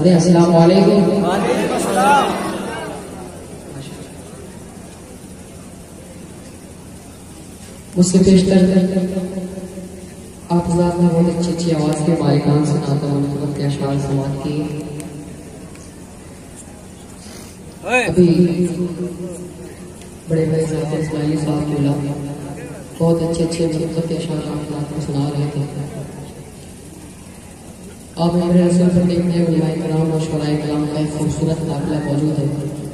दें अस्सलाम वालेकुम। मुझसे पेशतर आप हज़रात ने बहुत अच्छी अच्छी आवाज़ के मालिकान से नाता मुनक़्क़त के अशआर समाअत किए। अभी बड़े भाई ज़ाफ़र इस्माइली साहब बोला, बहुत अच्छे अच्छे मुनक़्क़त के अशआर आपको सुना रहे थे। आप मेरे रसूल पर देखते हैं उलमाए किराम और शुराए किराम का एक खूबसूरत काफ़िला मौजूद है।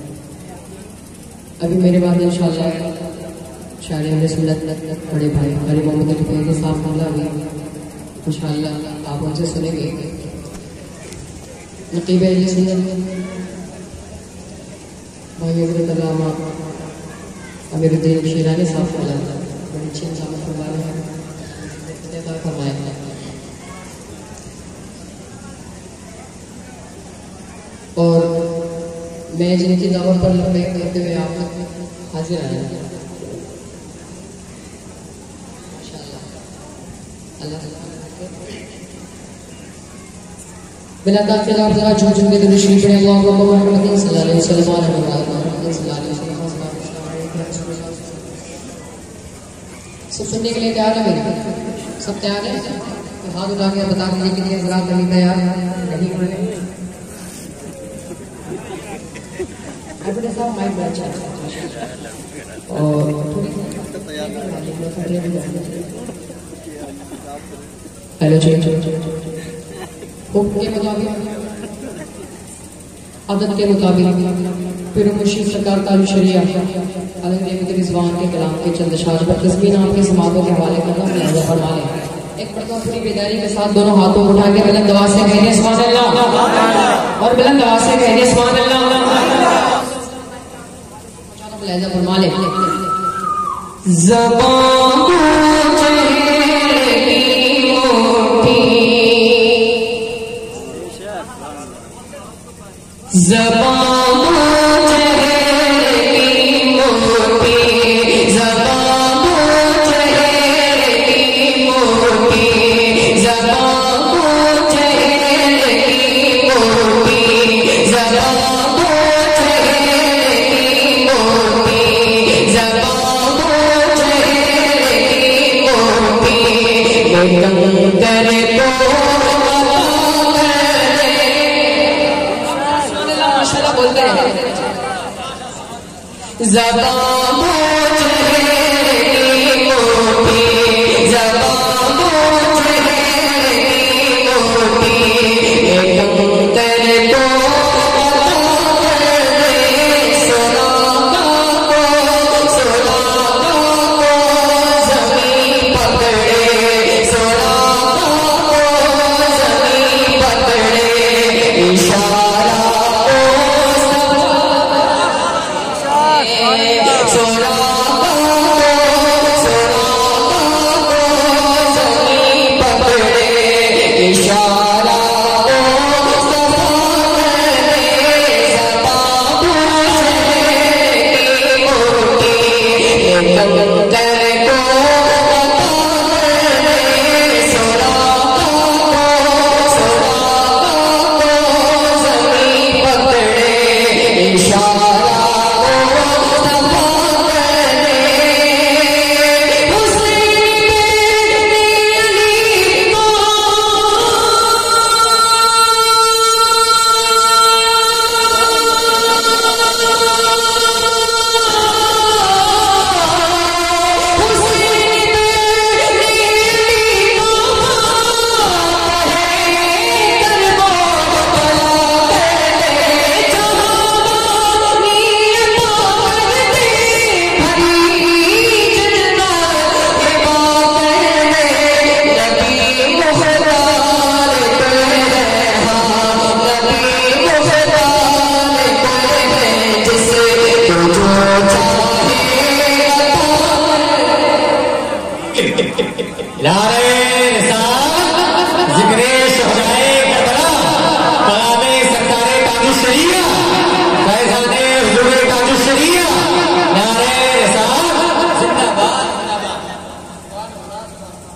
अभी मेरे बाद इंशाअल्लाह शायर अहले सुन्नत बड़े भाई क़ारी मोहम्मद अली फैज़ी साहब मामला भी इंशाअल्लाह आप उनसे सुनेंगे। नक़ीब अहले सुन्नत भाई हज़रत अल्लामा अमीरुद्दीन शीरानी साहब को जानता बड़ी अच्छी इंसान फरमाए हैं, फरमाए हैं। और मैं जिनकी दावत पर लबैक करते हुए आप तक हाजिर आया बिना ताक़ीद आप जरा झूठ झूठ के दुरूद शरीफ पढ़ें। अल्लाहुम्मा मुहम्मद सल्लल्लाहु अलैहि वसल्लम सब सुनने के लिए तैयार है मेरे? सब तैयार है? तो हाथ उठा के बता दीजिए कितने हज़रात नहीं तैयार नहीं पढ़े। अपने साथ माइक में अच्छा और हेलो जी के मुताबिक आदत के मुताबिक फिर मुर्शिद सरकार तालु शरिया रिजवान के कलाम के चंद शाज पर तस्बीह नाम के समातों के हवाले करना मुलाज़ा फरमा लें। एक मरतबा पूरी बेदारी के साथ दोनों हाथों को उठा के बुलंद आवाज़ से कहिए सुभान अल्लाह और बुलंद आवाज़ से कहिए सुभान अल्लाह। मुलाज़ा फरमा लें।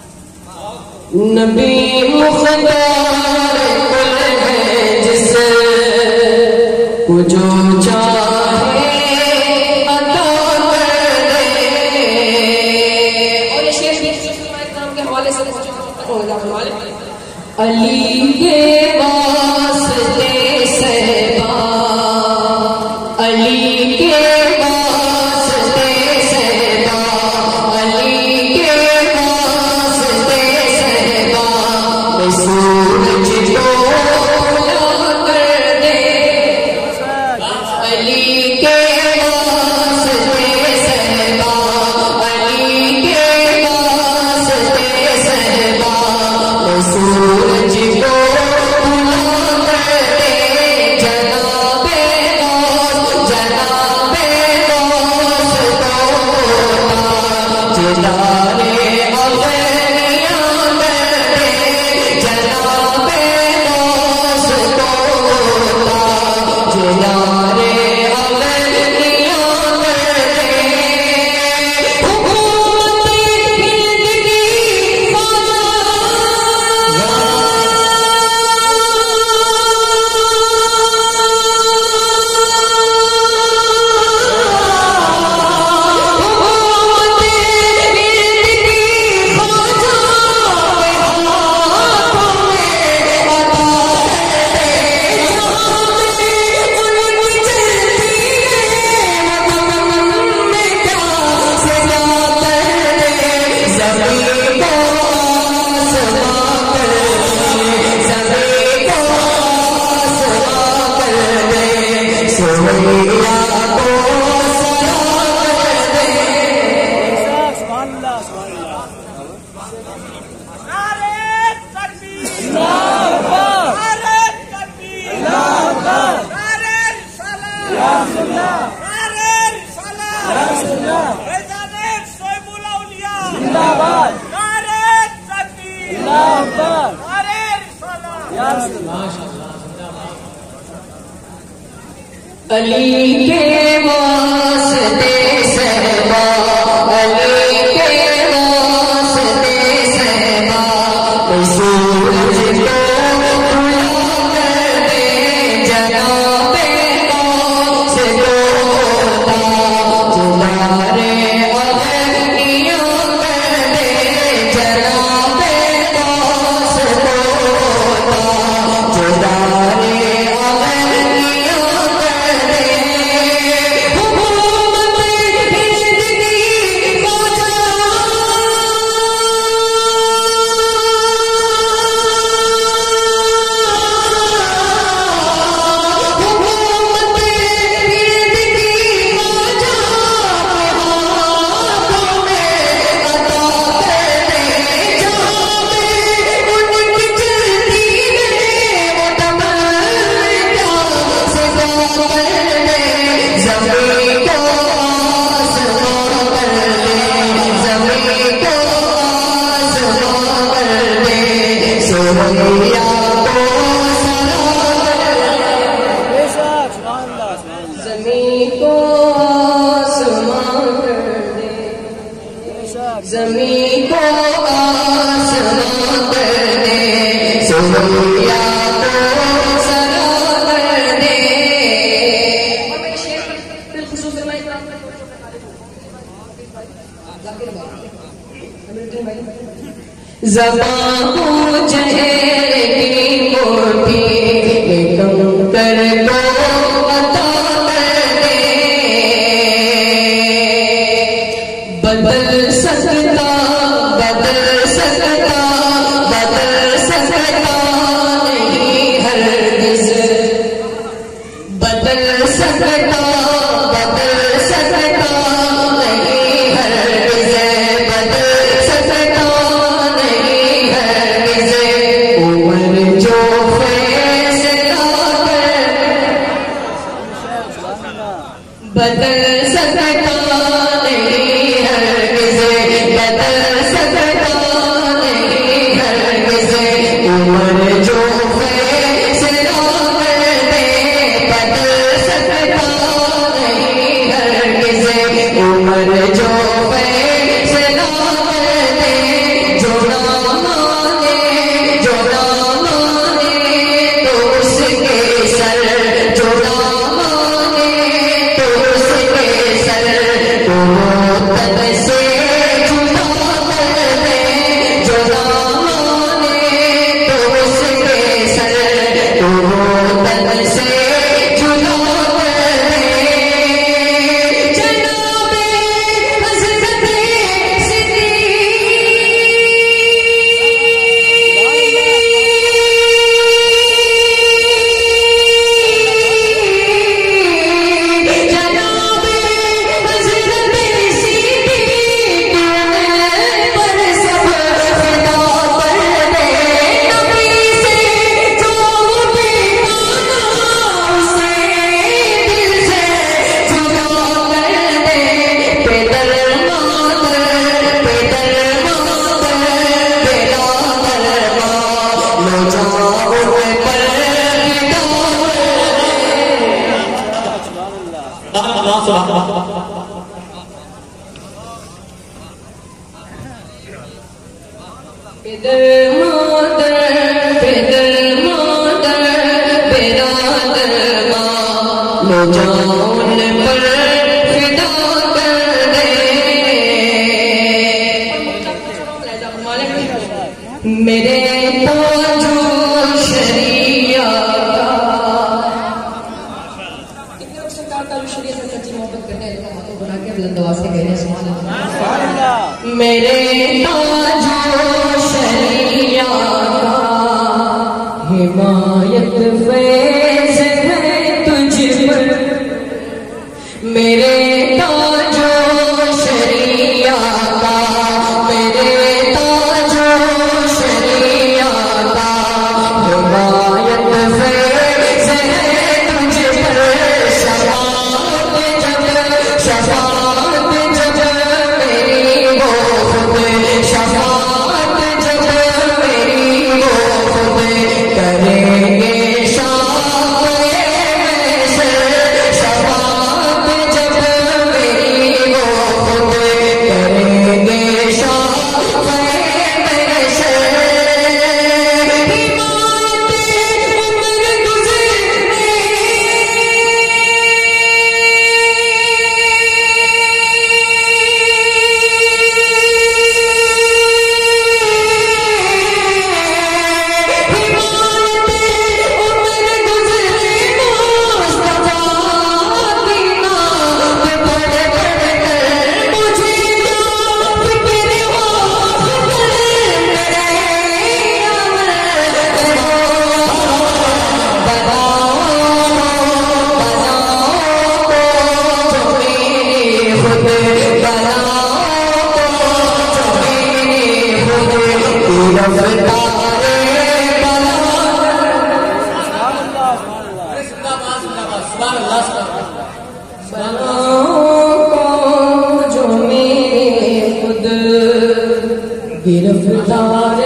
नबी मुख्तार कुल है जिस जो चाहे अता कर दे। और ये शेर भी नाम के हवाले से अली के वास्ते सहबा, अली के वास्ते सहबा, अली के वास्ते सहबा, सूरज को बुला कर दे। अली के वास्ते सहबा, अली के वास्ते सहबा, सूरज को बुला कर दे। जनाबे गौस, जनाबे गौस को जिलारे अवलियां कर दे। जनाबे गौस को जिलारे अवलियां कर दे। हुकूमत हिंद की अली के वास्ते सहबा, अली के वास्ते सहबा, सूरज को बुला कर दे। जनाबे गौस को जिलारे अवलियां कर दे। जनाबे गौस को जिलारे अवलियां कर दे। हुकूमत हिंद की हुकूमत हिंद की बाजा के हाथों में अता कर दे। जहां पे उनकी चलती है वो तमन्ना से कर दे। ज़मीं को आसमां कर दे, ज़मीं को आसमां कर दे। सोहैया को सरा ज़मीं को आसमां कर दे, ज़मीं को आसमां कर दे। सोहैया को सरा कर दे। ज़बां को जहर की कोठी कम कर को अता कर दे। बदल सकता, बदल सकता, बदल सकता नहीं हरगिज़। बदल सकता, बदल सकता नहीं हरगिज़। बदल सकता नहीं हरगिज़। मेरे ताजो शरिया कितने लोग सरकार ताजो शरिया से सच्ची मोहब्बत करते हैं तो हाथों बना के बुलंद आवाज से कहने सुभान अल्लाह। मेरे ताजो शरिया हिमायत फैज़ है तुझ पर, मेरे ताजो शरिया का, मेरे ताजो शरिया का हिमायत फैज़ है तुझ पर। शफ़ाअत जब मेरी हो खुद, शफ़ाअत जब मेरी हो खुद करेंगे गिरफ्तार